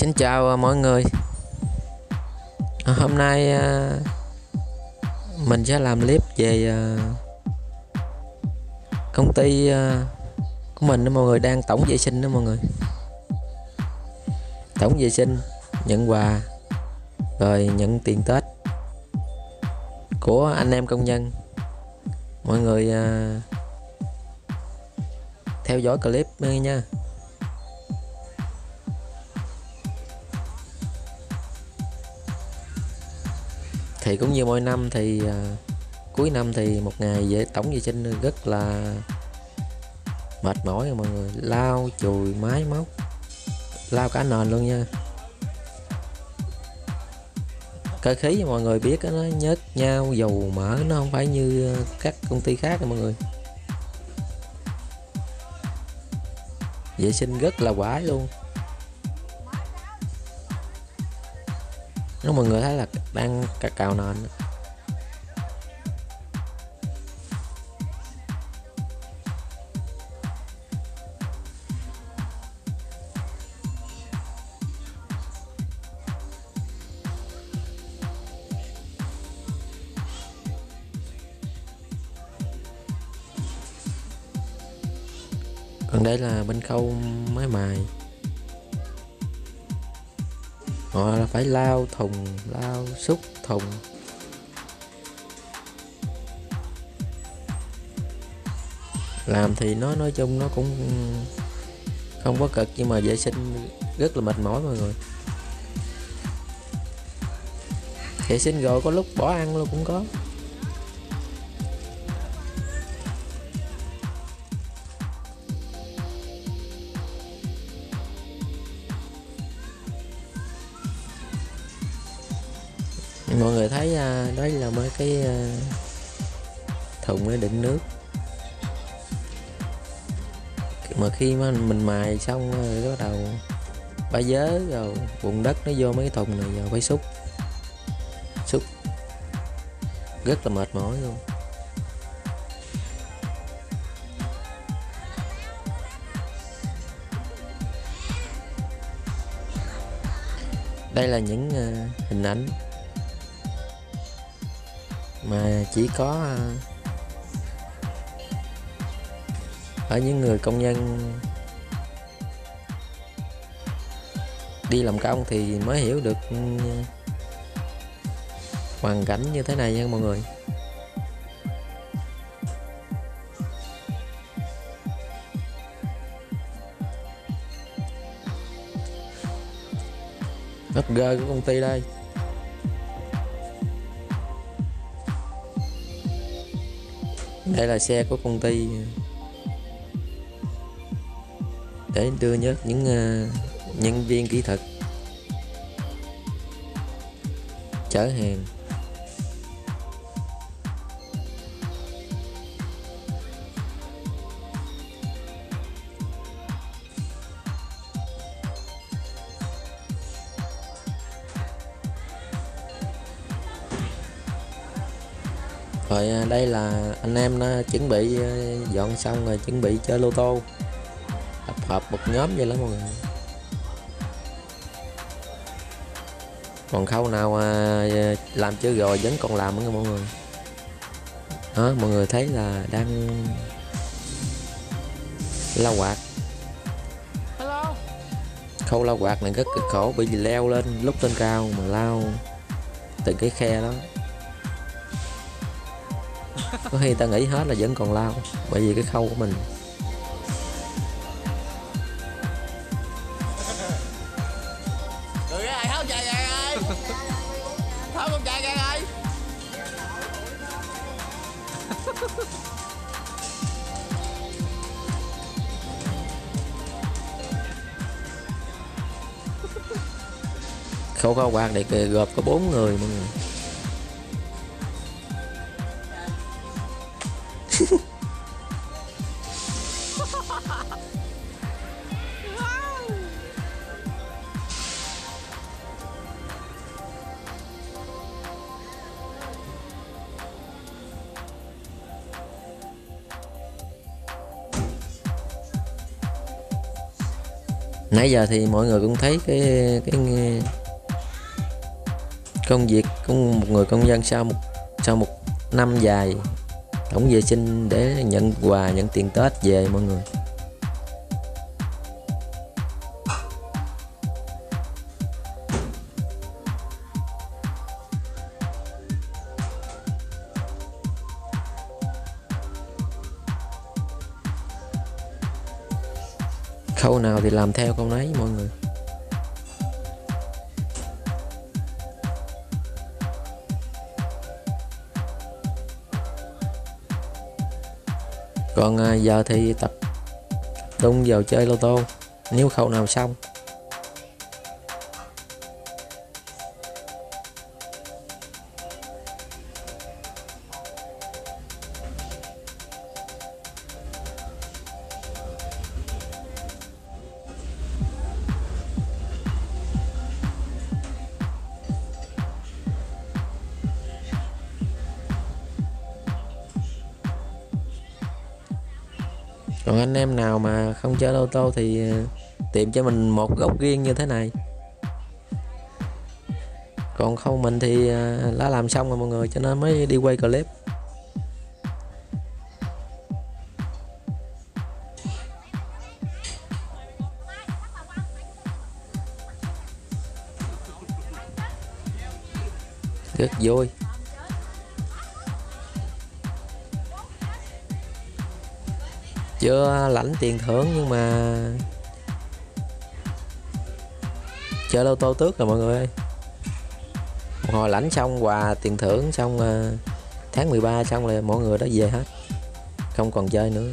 Xin chào mọi người. Hôm nay mình sẽ làm clip về công ty của mình đó mọi người, đang tổng vệ sinh đó mọi người. Tổng vệ sinh, nhận quà, rồi nhận tiền Tết của anh em công nhân. Mọi người theo dõi clip nha. Thì cũng như mỗi năm thì cuối năm thì một ngày về tổng vệ sinh rất là mệt mỏi mọi người, lau chùi máy móc, lau cả nền luôn nha. Cơ khí mọi người biết nó nhớt nhau, dầu mỡ, nó không phải như các công ty khác mọi người. Vệ sinh rất là quải luôn. Nếu mọi người thấy là đang cào nền. Còn đây là bên khâu máy mài, họ là phải lau thùng, lau xúc thùng. Làm thì nó nói chung nó cũng không có cực, nhưng mà vệ sinh rất là mệt mỏi mọi người. Vệ sinh rồi có lúc bỏ ăn luôn cũng có. Mọi người thấy đó là mấy cái thùng để đựng nước, mà khi mà mình mài xong rồi bắt đầu bả vớ rồi bùn đất nó vô mấy cái thùng này, giờ phải xúc rất là mệt mỏi luôn. Đây là những hình ảnh mà chỉ có ở những người công nhân đi làm công thì mới hiểu được hoàn cảnh như thế này nha mọi người. Bất ngờ của công ty đây. Đây là xe của công ty để đưa nhớ những nhân viên kỹ thuật chở hàng. Rồi đây là anh em nó chuẩn bị dọn xong rồi, chuẩn bị chơi lô tô, tập hợp một nhóm vậy đó mọi người. Còn khâu nào làm chưa rồi vẫn còn làm nữa mọi người. Đó, mọi người thấy là đang lau quạt. Khâu lau quạt này rất cực khổ, bởi vì leo lên lúc trên cao mà lau từ cái khe đó. Có khi ta nghĩ hết là vẫn còn lau, bởi vì cái khâu của mình. Khâu khâu quạt này gộp có 4 người mọi người. Nãy giờ thì mọi người cũng thấy cái công việc của một người công dân sau một năm dài tổng vệ sinh để nhận quà, nhận tiền Tết về mọi người. Khâu nào thì làm theo câu nấy mọi người. Còn giờ thì tập trung vào chơi lô tô nếu khâu nào xong. Còn anh em nào mà không chơi lô tô thì tìm cho mình một góc riêng như thế này. Còn không mình thì đã làm xong rồi mọi người, cho nên mới đi quay clip. Rất vui. Chưa lãnh tiền thưởng nhưng mà chơi lô tô tước rồi mọi người ơi. Một hồi lãnh xong quà tiền thưởng xong tháng 13 xong là mọi người đã về hết, không còn chơi nữa.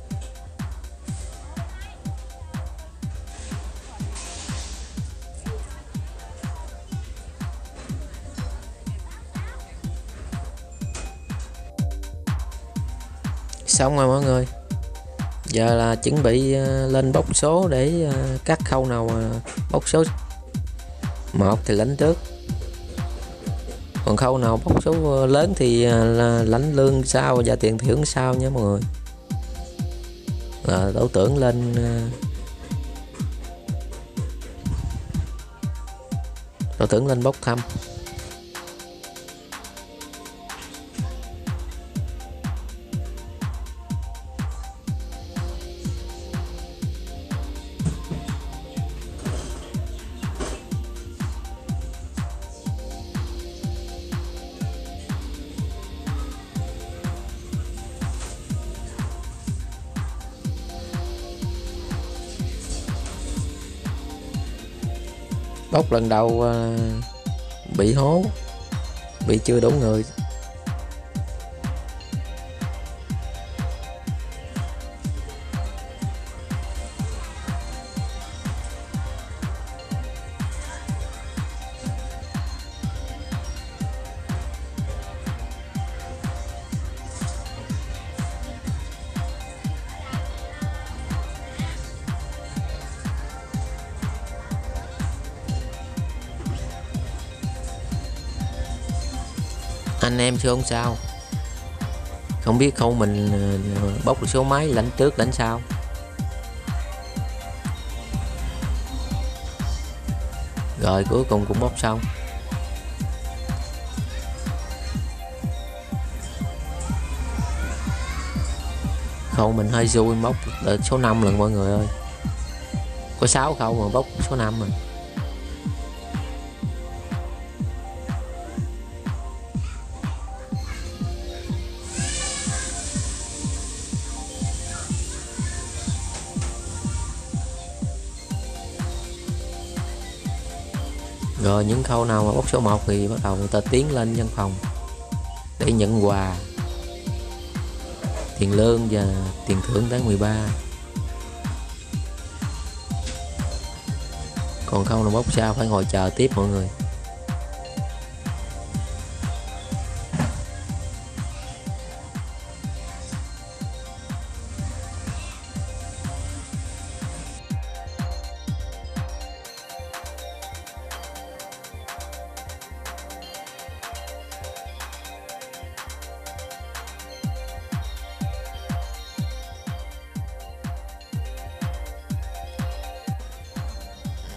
Xong rồi mọi người, giờ là chuẩn bị lên bốc số để các khâu nào bốc số 1 thì lãnh trước, còn khâu nào bốc số lớn thì là lãnh lương sau và tiền thưởng sau nhé mọi người. Là đối tượng lên bốc thăm. Bốc lần đầu bị hố, bị chưa đủ người. Anh em chứ không sao, không biết khâu mình bốc được số mấy, lãnh trước lãnh sau. Rồi cuối cùng cũng bốc xong. Khâu mình hơi xui, bốc được số 5 lần mọi người ơi. Có 6 khâu mà bốc số 5 rồi. Rồi những khâu nào mà bốc số 1 thì bắt đầu người ta tiến lên văn phòng để nhận quà, tiền lương và tiền thưởng tháng 13. Còn khâu nào bốc sau phải ngồi chờ tiếp mọi người.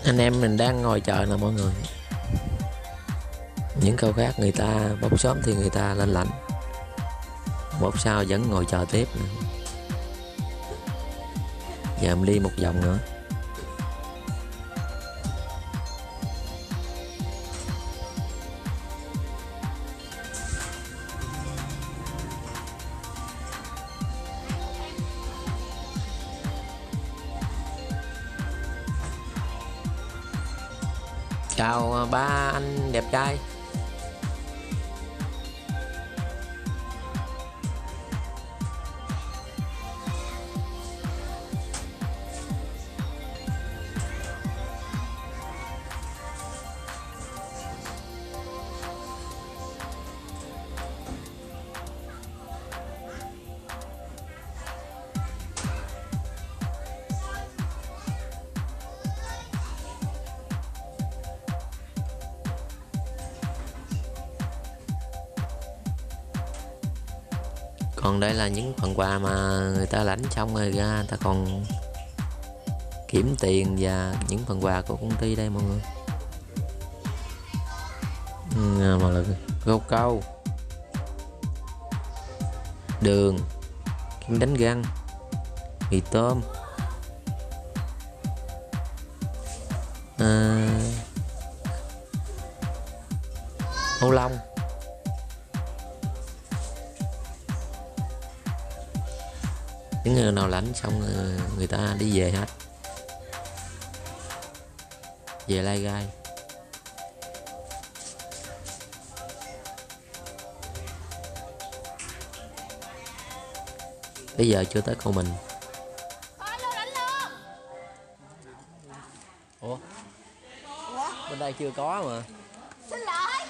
Anh em mình đang ngồi chờ nè mọi người. Những câu khác người ta bốc sớm thì người ta lên lãnh, bốc sau vẫn ngồi chờ tiếp nè. Giờ em đi một vòng nữa. Chào ba anh đẹp trai. Còn đây là những phần quà mà người ta lãnh xong rồi ra, người ta còn kiểm tiền và những phần quà của công ty đây mọi người. Mà là rau câu, đường, kem đánh răng, mì tôm, ô long. Những người nào lãnh xong người ta đi về hết, về Lai Gai. Bây giờ chưa tới cô mình. Ủa? Bên đây chưa có mà. Xin lỗi.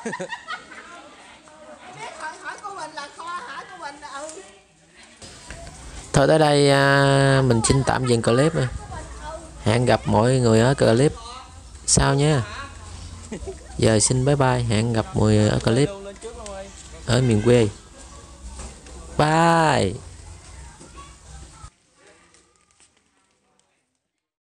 Biết hỏi cô mình là kho hả cô mình? Ừ. Thôi tới đây mình xin tạm dừng clip nha. Hẹn gặp mọi người ở clip sau nha. Giờ xin bye bye, hẹn gặp mọi người ở clip ở miền quê. Bye.